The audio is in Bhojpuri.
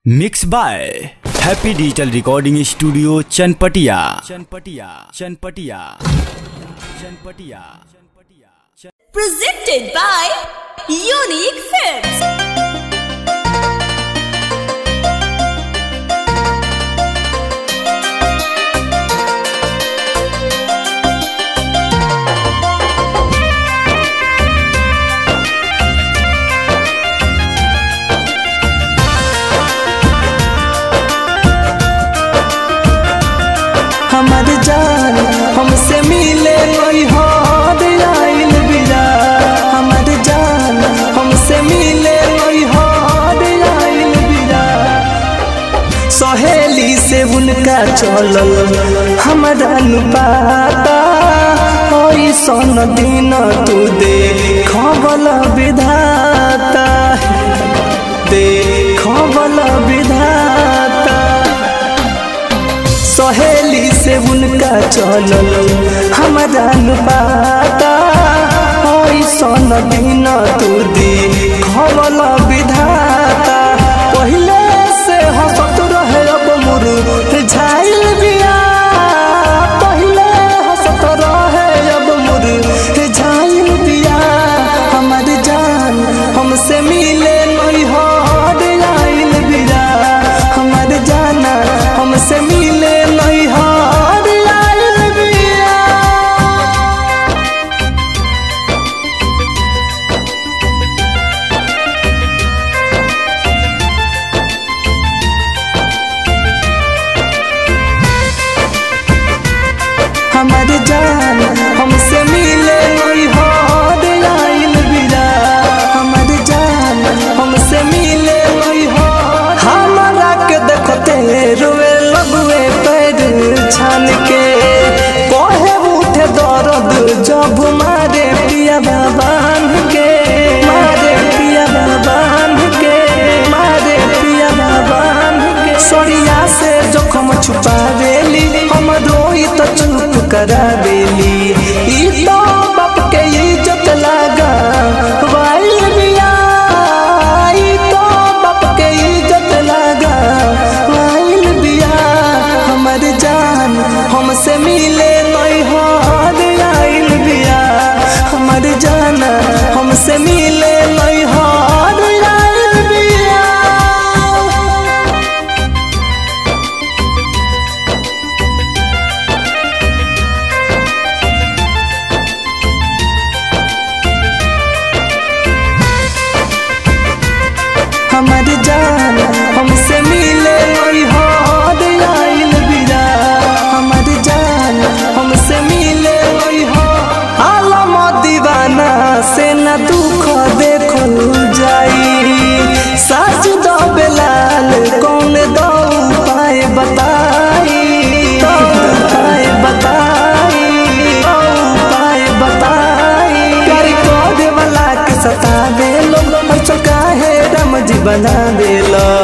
Mix by happy digital recording studio Chanpatia. Presented by Unique Films. हमार जान हमसे मिले कोई हाथ आइल बिरा। हमार जान हमसे मिले कोई हाथ आइल बिरा। सहेली से उनका चलल हमारा नुपाता होई सन दिन तू दे खबल विधाता दे खबल विधाता। सहेली से उनका चलल हमारा नुपाता होई सन दिन तू दी खबल विधाता। पहले से हंसत रहे अब मुरझाइल बिया। पहले हंसत रहे अब मुरझाइल बिया। हमार जान हमसे मिले नहीं हाथ आइल बिया। हमार जाना हमसे मिले नहीं हाथ आइल बिया। हमार जान हमसे मिले नहीं हाथ आइल बिया। हमार जान हमसे मिले नहीं हाथ। हमारा के देखते रोए लगुए पैर छान के कहे उठे दर्द जब मारे पिया बाबान के मारे पिया बाबान के मारे पिया बाबान के। सरिया से जोखम छुपा देली हम रोई तो चुप करा देली। ई तो बाप के इज्जत लगा वाइल बिया। ई तो बाप के इज्जत लगा वाइल बिया। हमार जान हमसे मिले नहीं हाथ आइल बिया। हमार जाना हमसे मिले नहीं हाथ आइल बिया। हमार जान हमसे मिले नहीं हाथ आइल बिया। हमार जान हमसे मिले नहीं हाथ। आलम दीवाना से न दुख देखल जाई। साज दो बेलाल कौन दो उपाय बताई। तो उपाय बताई तो उपाय बताई। प्यार को दे वाला के सता दे लो काहे राम जी बना दे लो।